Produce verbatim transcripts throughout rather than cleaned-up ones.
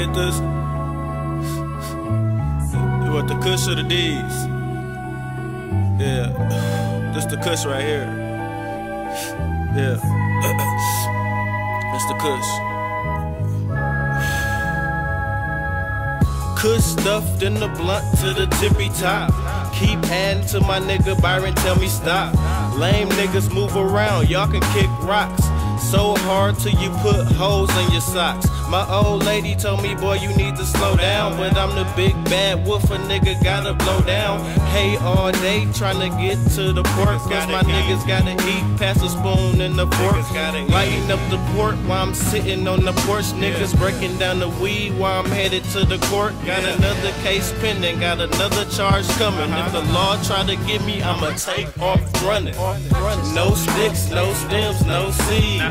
get this? You want the Kush or the D's? Yeah, this the Kush right here. Yeah, it's the Kush. Kush stuffed in the blunt to the tippy top. Keep adding to my nigga Byron, tell me stop. Lame niggas move around, y'all can kick rocks so hard till you put holes in your socks. My old lady told me, boy, you need to slow down, but I'm the big bad wolf, a nigga gotta blow down. Hey, all day tryna get to the port, cause my niggas gotta eat, pass a spoon and the fork. Lighting up the port while I'm sitting on the porch. Niggas breaking down the weed while I'm headed to the court. Got another case pending, got another charge coming. If the law try to get me, I'ma take off running. No sticks, no stems, no seeds.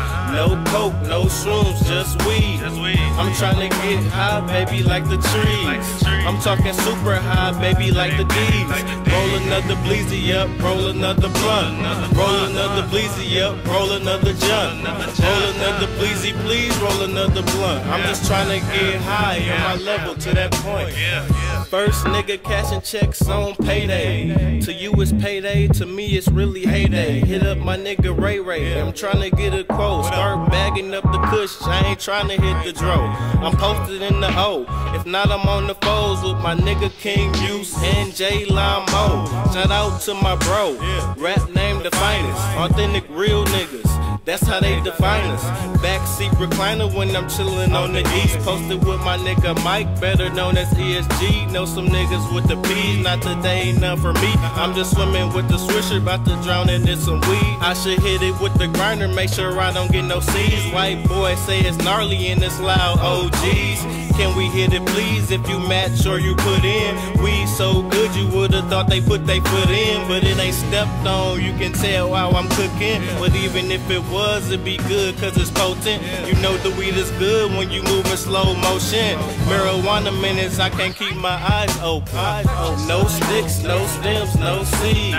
No coke, no shrooms, just weed. I'm tryna get high, baby, like the trees. I'm talking super high, baby, like the D's. Roll another bleezy up, roll another blunt. Roll another bleezy up, roll another junk. Roll another bleezy, please, roll another blunt. I'm just tryna get high on my level to that point. First nigga cashing checks on payday. To you it's payday, to me it's really heyday. Hit up my nigga Ray Ray, I'm tryna get a quote. Start bagging up the Kush, I ain't tryna hit the dro. I'm posted in the O, if not I'm on the foes with my nigga King Muse and J Lamo. Shout out to my bro, rap name the finest, authentic real niggas. That's how they define us. Backseat recliner when I'm chillin' on the east. Posted with my nigga Mike, better known as E S G. Know some niggas with the P's, not today, ain't none for me. I'm just swimming with the swisher, about to drown in some weed. I should hit it with the grinder, make sure I don't get no C's. White boy say it's gnarly and it's loud, O Gs. Can we hit it please? If you match or you put in weed so good you would've thought they put they foot in. But it ain't stepped on, you can tell while I'm cooking. But even if it was, it'd be good cause it's potent. You know the weed is good when you move in slow motion. Marijuana minutes, I can't keep my eyes open. No sticks, no stems, no seeds.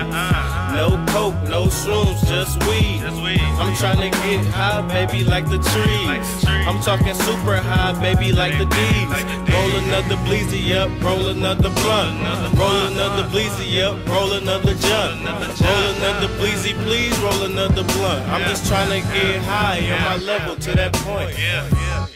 No coke, no shrooms, just weed. I'm tryna get high, baby, like the trees. I'm talking super high, baby, like the D's. Roll another bleezy up, roll another blunt. Roll another bleezy up, roll another junk. Roll another bleezy, please, roll another blunt. I'm just tryna get high on my level to that point.